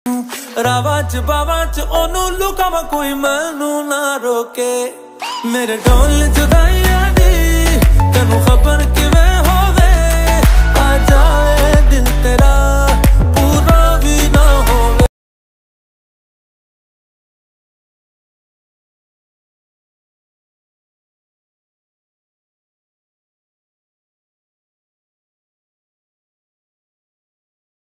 रावां च बावां च ओनू लुकावां कोई मैनू ना रोके मेरे ढोल जुदाई